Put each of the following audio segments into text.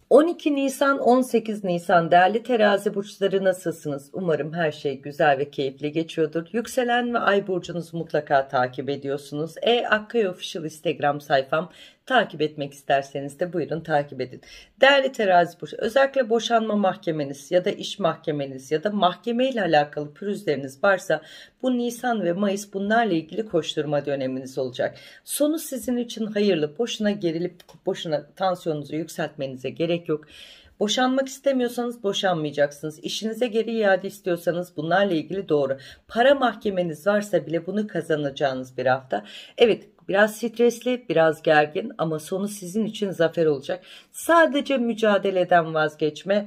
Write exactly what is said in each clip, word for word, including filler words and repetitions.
on iki Nisan on sekiz Nisan değerli terazi burçları nasılsınız? Umarım her şey güzel ve keyifli geçiyordur. Yükselen ve ay burcunuzu mutlaka takip ediyorsunuz. E Akkay Official Instagram sayfam, takip etmek isterseniz de buyurun takip edin. Değerli terazi burcu, özellikle boşanma mahkemeniz ya da iş mahkemeniz ya da mahkeme ile alakalı pürüzleriniz varsa bu Nisan ve Mayıs bunlarla ilgili koşturma döneminiz olacak. Sonu sizin için hayırlı. Boşuna gerilip boşuna tansiyonunuzu yükseltmenize gerek yok. Boşanmak istemiyorsanız boşanmayacaksınız. İşinize geri iade istiyorsanız bunlarla ilgili doğru. Para mahkemeniz varsa bile bunu kazanacağınız bir hafta. Evet, biraz stresli, biraz gergin ama sonu sizin için zafer olacak. Sadece mücadeleden vazgeçme,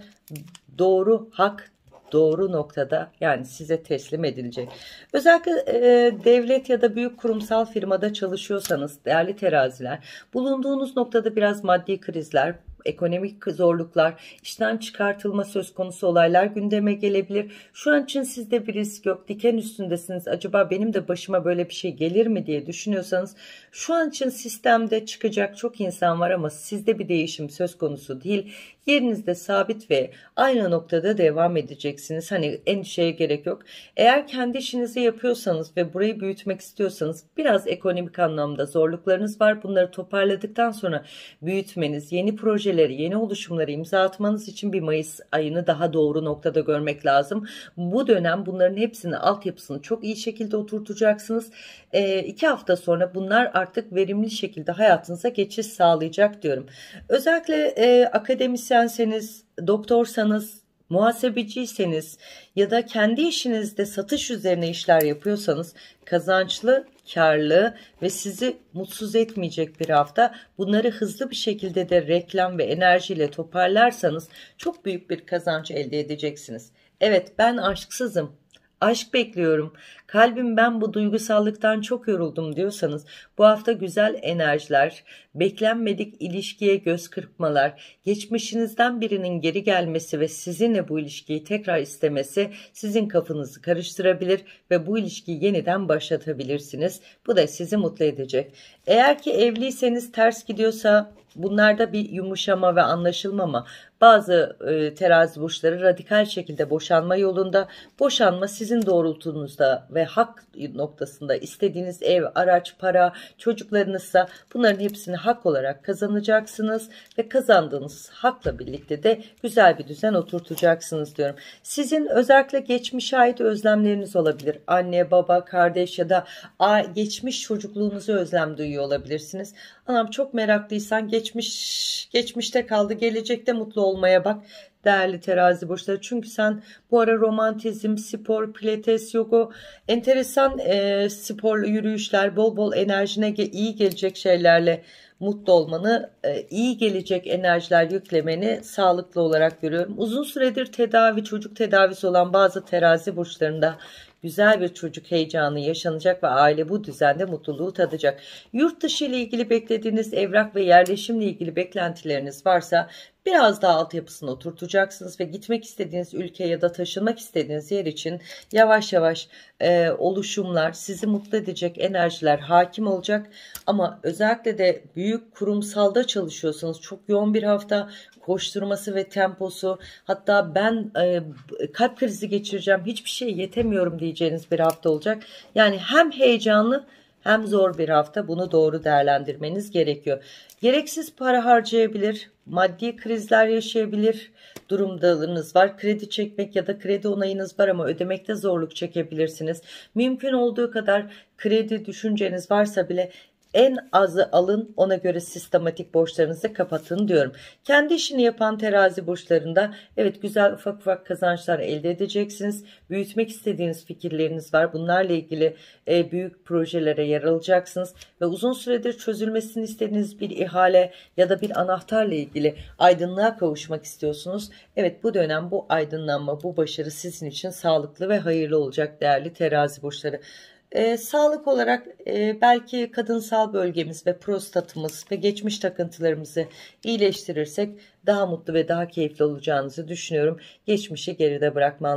doğru hak doğru noktada, yani size teslim edilecek. Özellikle e, devlet ya da büyük kurumsal firmada çalışıyorsanız değerli teraziler, bulunduğunuz noktada biraz maddi krizler, ekonomik zorluklar, işten çıkartılma söz konusu olaylar gündeme gelebilir. Şu an için sizde bir risk yok. Diken üstündesiniz. Acaba benim de başıma böyle bir şey gelir mi diye düşünüyorsanız, şu an için sistemde çıkacak çok insan var ama sizde bir değişim söz konusu değil. Yerinizde sabit ve aynı noktada devam edeceksiniz. Hani endişeye gerek yok. Eğer kendi işinizi yapıyorsanız ve burayı büyütmek istiyorsanız biraz ekonomik anlamda zorluklarınız var. Bunları toparladıktan sonra büyütmeniz, yeni projeleri, yeni oluşumları imza atmanız için bir Mayıs ayını daha doğru noktada görmek lazım. Bu dönem bunların hepsini, altyapısını çok iyi şekilde oturtacaksınız. E, iki hafta sonra bunlar artık verimli şekilde hayatınıza geçiş sağlayacak diyorum. Özellikle e, akademisyenseniz, doktorsanız, muhasebeciyseniz ya da kendi işinizde satış üzerine işler yapıyorsanız kazançlı, karlı ve sizi mutsuz etmeyecek bir hafta. Bunları hızlı bir şekilde de reklam ve enerjiyle toparlarsanız çok büyük bir kazanç elde edeceksiniz. Evet, ben aşksızım, aşk bekliyorum, kalbim ben bu duygusallıktan çok yoruldum diyorsanız bu hafta güzel enerjiler, beklenmedik ilişkiye göz kırpmalar, geçmişinizden birinin geri gelmesi ve sizinle bu ilişkiyi tekrar istemesi sizin kafanızı karıştırabilir ve bu ilişkiyi yeniden başlatabilirsiniz. Bu da sizi mutlu edecek. Eğer ki evliyseniz ters gidiyorsa bunlarda bir yumuşama ve anlaşılmama. Bazı e, terazi burçları radikal şekilde boşanma yolunda. Boşanma sizin doğrultunuzda ve hak noktasında istediğiniz ev, araç, para, çocuklarınızsa bunların hepsini hak olarak kazanacaksınız ve kazandığınız hakla birlikte de güzel bir düzen oturtacaksınız diyorum. Sizin özellikle geçmişe ait özlemleriniz olabilir. Anne, baba, kardeş ya da geçmiş çocukluğunuzu özlem duyuyor olabilirsiniz. Anam çok meraklıysan geçmiş geçmişte kaldı, gelecekte mutlu olmaya bak değerli terazi burçları. Çünkü sen bu ara romantizm, spor, pilates, yoga, enteresan e, sporlu yürüyüşler, bol bol enerjine iyi gelecek şeylerle mutlu olmanı, e, iyi gelecek enerjiler yüklemeni sağlıklı olarak görüyorum. Uzun süredir tedavi, çocuk tedavisi olan bazı terazi burçlarında güzel bir çocuk heyecanı yaşanacak ve aile bu düzende mutluluğu tadacak. Yurt dışı ile ilgili beklediğiniz evrak ve yerleşimle ilgili beklentileriniz varsa biraz daha altyapısını oturtacaksınız ve gitmek istediğiniz ülke ya da taşınmak istediğiniz yer için yavaş yavaş e, oluşumlar, sizi mutlu edecek enerjiler hakim olacak. Ama özellikle de büyük kurumsalda çalışıyorsanız çok yoğun bir hafta, koşturması ve temposu, hatta ben e, kalp krizi geçireceğim, hiçbir şey yetemiyorum diyeceğiniz bir hafta olacak. Yani hem heyecanlı hem zor bir hafta, bunu doğru değerlendirmeniz gerekiyor. Gereksiz para harcayabilir, maddi krizler yaşayabilir durumlarınız var. Kredi çekmek ya da kredi onayınız var ama ödemekte zorluk çekebilirsiniz. Mümkün olduğu kadar kredi düşünceniz varsa bile en azı alın, ona göre sistematik borçlarınızı kapatın diyorum. Kendi işini yapan terazi burçlarında evet güzel ufak ufak kazançlar elde edeceksiniz. Büyütmek istediğiniz fikirleriniz var. Bunlarla ilgili e, büyük projelere yer alacaksınız. Ve uzun süredir çözülmesini istediğiniz bir ihale ya da bir anahtarla ilgili aydınlığa kavuşmak istiyorsunuz. Evet, bu dönem bu aydınlanma, bu başarı sizin için sağlıklı ve hayırlı olacak değerli terazi burçları. Ee, sağlık olarak e, belki kadınsal bölgemiz ve prostatımız ve geçmiş takıntılarımızı iyileştirirsek daha mutlu ve daha keyifli olacağınızı düşünüyorum. Geçmişi geride bırakman lazım.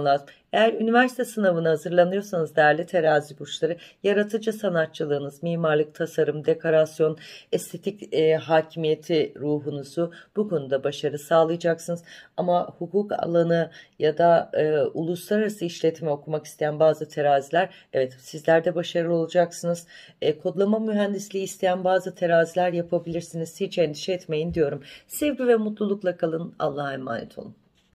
Eğer üniversite sınavına hazırlanıyorsanız değerli terazi burçları, yaratıcı sanatçılığınız, mimarlık, tasarım, dekorasyon, estetik e, hakimiyeti ruhunuzu bu konuda başarı sağlayacaksınız. Ama hukuk alanı ya da e, uluslararası işletme okumak isteyen bazı teraziler, evet sizler de başarılı olacaksınız. E, kodlama mühendisliği isteyen bazı teraziler yapabilirsiniz. Hiç endişe etmeyin diyorum. Sevgi ve mutlulukla kalın. Allah'a emanet olun.